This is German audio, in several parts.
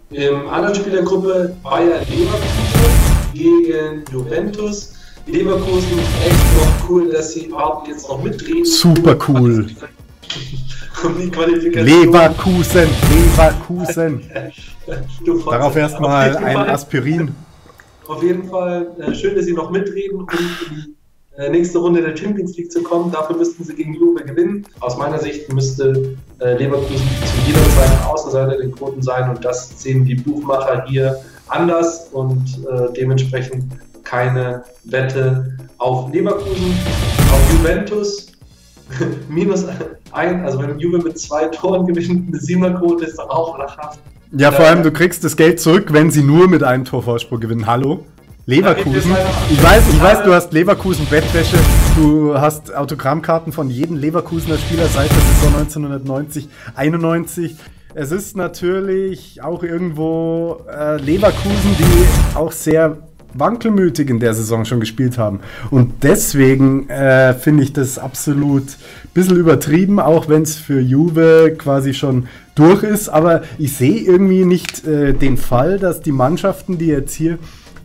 Im anderen Spiel der Gruppe Bayer Leverkusen gegen Juventus. Leverkusen, echt noch cool, dass sie überhaupt jetzt noch mitreden. Super cool. Um die Qualifikation. Leverkusen. Darauf erstmal ein Aspirin. Auf jeden Fall schön, dass sie noch mitreden, um in die nächste Runde der Champions League zu kommen. Dafür müssten sie gegen Juve gewinnen. Aus meiner Sicht müsste Leverkusen zu jeder Zeit Außenseiter den Quoten sein, und das sehen die Buchmacher hier anders, und dementsprechend keine Wette auf Leverkusen. Auf Juventus -1, also wenn Juve mit 2 Toren gewinnt, eine 7er-Quote ist doch auch lachhaft. Ja, vor allem, du kriegst das Geld zurück, wenn sie nur mit einem Tor Vorsprung gewinnen. Hallo? Leverkusen. Ich weiß, du hast Leverkusen-Bettwäsche, du hast Autogrammkarten von jedem Leverkusener Spieler seit der Saison 1990-91. Es ist natürlich auch irgendwo Leverkusen, die auch sehr wankelmütig in der Saison schon gespielt haben. Und deswegen finde ich das absolut ein bisschen übertrieben, auch wenn es für Juve quasi schon durch ist. Aber ich sehe irgendwie nicht den Fall, dass die Mannschaften, die jetzt hier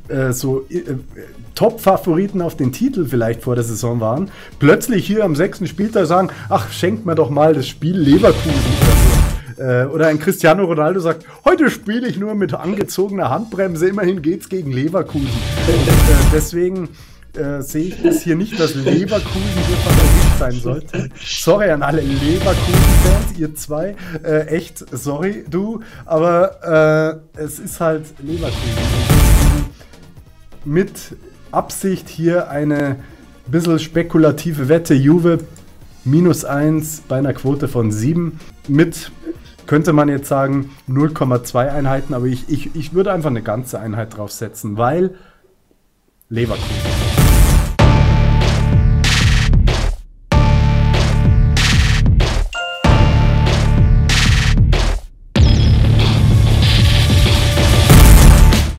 Top-Favoriten auf den Titel vielleicht vor der Saison waren, plötzlich hier am 6. Spieltag sagen, ach, schenkt mir doch mal das Spiel Leverkusen oder so. Oder ein Cristiano Ronaldo sagt, heute spiele ich nur mit angezogener Handbremse, immerhin geht's gegen Leverkusen. Und, deswegen sehe ich es hier nicht, dass Leverkusen hier Favorit sein sollte. Sorry an alle Leverkusen-Fans, ihr zwei. Echt, sorry, du. Aber es ist halt Leverkusen. Mit Absicht hier eine bisschen spekulative Wette. Juve -1 bei einer Quote von 7 mit, könnte man jetzt sagen, 0,2 Einheiten, aber ich würde einfach eine ganze Einheit draufsetzen, weil Leverkusen.